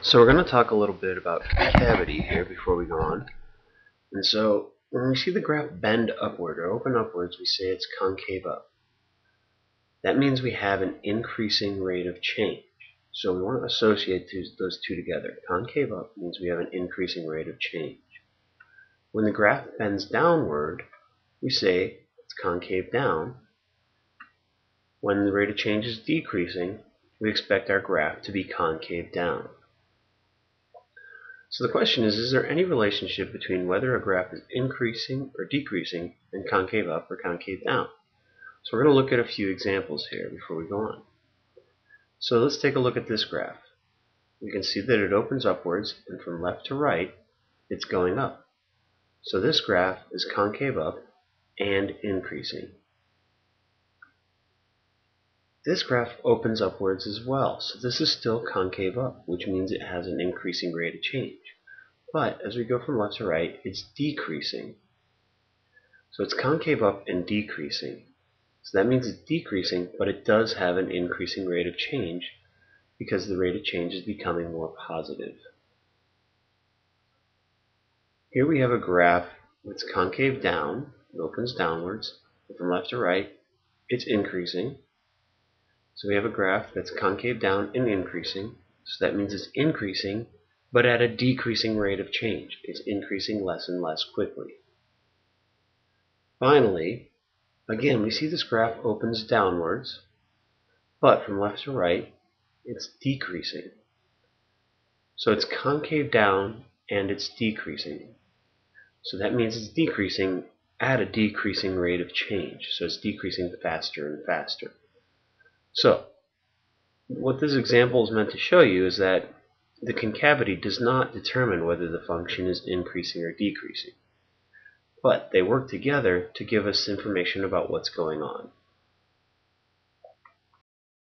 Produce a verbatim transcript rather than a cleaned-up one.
So we're going to talk a little bit about concavity here before we go on. And so when we see the graph bend upward or open upwards, we say it's concave up. That means we have an increasing rate of change. So we want to associate those two together. Concave up means we have an increasing rate of change. When the graph bends downward, we say it's concave down. When the rate of change is decreasing, we expect our graph to be concave down. So the question is, is there any relationship between whether a graph is increasing or decreasing and concave up or concave down? So we're going to look at a few examples here before we go on. So let's take a look at this graph. We can see that it opens upwards, and from left to right, it's going up. So this graph is concave up and increasing. This graph opens upwards as well, so this is still concave up, which means it has an increasing rate of change. But as we go from left to right, it's decreasing. So it's concave up and decreasing. So that means it's decreasing, but it does have an increasing rate of change because the rate of change is becoming more positive. Here we have a graph that's concave down, it opens downwards, and from left to right, it's increasing. So we have a graph that's concave down and increasing, so that means it's increasing, but at a decreasing rate of change. It's increasing less and less quickly. Finally, again, we see this graph opens downwards, but from left to right, it's decreasing. So it's concave down and it's decreasing. So that means it's decreasing at a decreasing rate of change. So it's decreasing faster and faster. So what this example is meant to show you is that the concavity does not determine whether the function is increasing or decreasing, but they work together to give us information about what's going on.